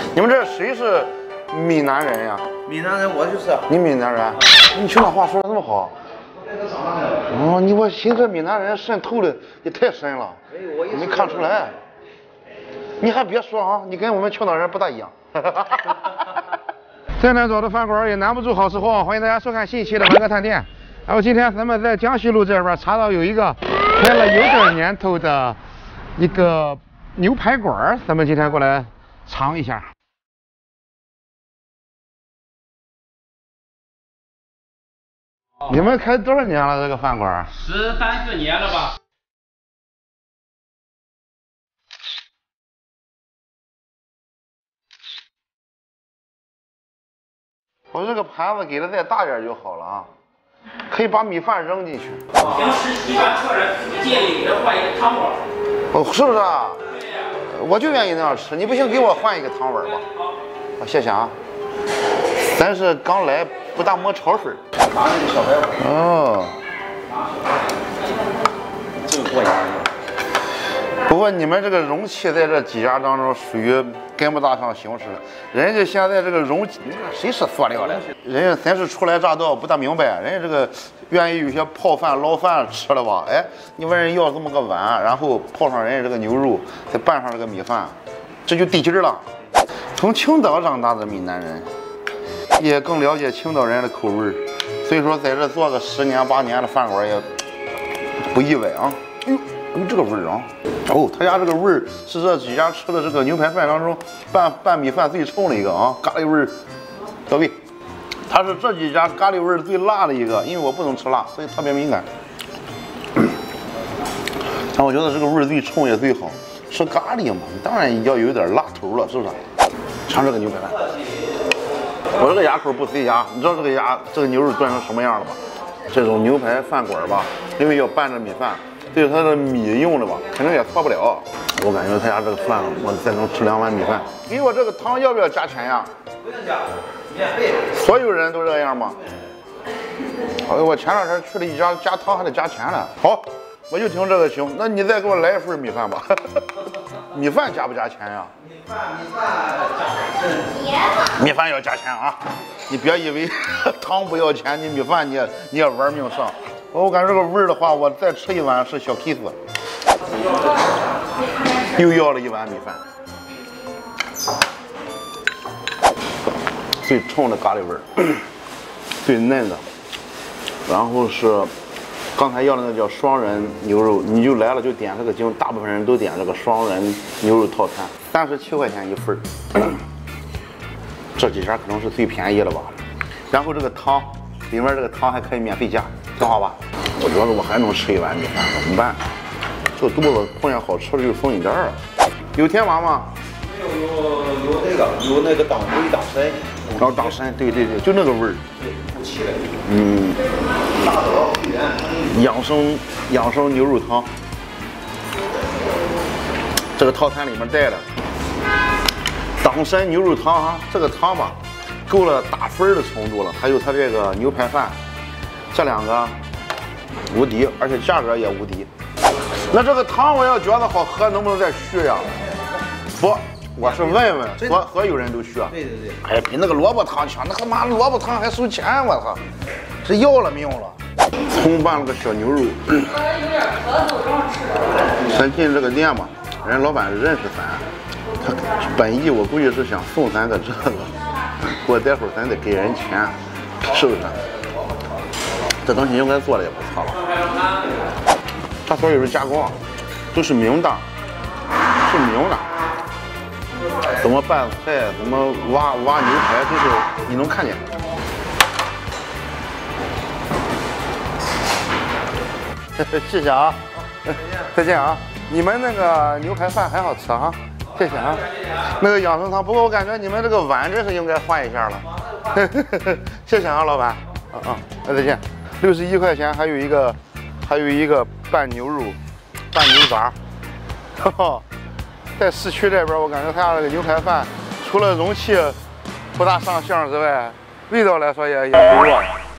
你们这谁是闽南人呀？ 闽南人，我就是。 你闽南人？你青岛话说的那么好？哦，我寻思闽南人渗透的也太深了，没看出来。你还别说啊，你跟我们青岛人不大一样。再难找的饭馆也难不住好吃货，欢迎大家收看新一期的文哥探店。然后今天咱们在江西路这边查到有一个开了有点年头的一个牛排馆，咱们今天过来尝一下。你们开多少年了？这个饭馆 13、14年了吧。 我这个盘子给的再大点就好了啊，可以把米饭扔进去。 平时一般客人不介意给他换一个汤碗。 哦，是不是啊？我就愿意那样吃，你不行给我换一个汤碗吧。好，谢谢啊。咱是刚来，不大摸潮水。 拿那个小白碗。 哦。 这个过瘾。 不过你们这个容器在这几家当中属于跟不大上形势了。人家现在这个容器，谁是塑料的？人家咱是初来乍到，不大明白。人家这个愿意有些泡饭、捞饭吃了吧？哎，你问人要这么个碗，然后泡上人家这个牛肉，再拌上这个米饭，这就地气儿了。从青岛长大的闽南人，也更了解青岛人的口味，所以说在这做个10年8年的饭馆也不意外啊。哎呦，有这个味儿啊！哦，他家这个味儿是这几家吃的这个牛排饭当中拌米饭最冲的一个啊，咖喱味儿到位。它是这几家咖喱味儿最辣的一个，因为我不能吃辣，所以特别敏感。但我觉得这个味儿最冲也最好。吃咖喱嘛，当然要有点辣头了，是不是？尝这个牛排饭，我这个牙口不随牙，你知道这个牛肉炖成什么样了吧？这种牛排饭馆吧，因为要拌着米饭。对它的米用的吧，肯定也错不了。我感觉他家这个饭，我再能吃2碗米饭。给我这个汤要不要加钱呀？ 不用加，免费。 所有人都这样吗？哎呦，我前2天去了一家加汤还得加钱呢。好，我就听这个行。那你再给我来一份米饭吧。米饭加不加钱呀？米饭要加钱啊！你别以为汤不要钱，你米饭你也玩命上。我感觉这个味儿的话，我再吃1碗是小 case。又要了1碗米饭，最冲的咖喱味儿，最嫩的。然后是刚才要的那叫双人牛肉，你就来了就点这个，大部分人都点这个双人牛肉套餐，37块钱1份儿。这几家可能是最便宜了吧。然后这个汤里面这个汤还可以免费加。挺好吧？我觉得我还能吃1碗米饭，怎么办？这肚子碰见好吃的就送一袋儿。有天麻吗？ 有那个党徽党参。 然后党参，对，就那个味儿。 不气的。大德养生牛肉汤，这个套餐里面带的党参牛肉汤啊，这个汤吧，够了打分的程度了。还有它这个牛排饭。这2个无敌，而且价格也无敌。那这个汤我要觉得好喝，能不能再续呀？不，我是问所有人都续。 对。 哎，比那个萝卜汤强，那他妈萝卜汤还收钱，我操！这要了命了。葱拌了个小牛肉。咱进这个店嘛，人老板认识咱，他本意我估计是想送咱个这个，不过待会儿咱得给人钱，是不是？这东西应该做的也不错了，它所有的加工都是明的，是明的。怎么拌菜，怎么挖牛排，都是你能看见。谢谢啊，再见啊！你们那个牛排饭还好吃啊，谢谢啊。那个养生汤，不过我感觉你们这个碗真是应该换一下了。谢谢啊，老板。那再见。61块钱，还有一个拌牛肉、拌牛杂。在市区这边，我感觉他家这个牛排饭，除了容器不大上相之外，味道来说也不弱。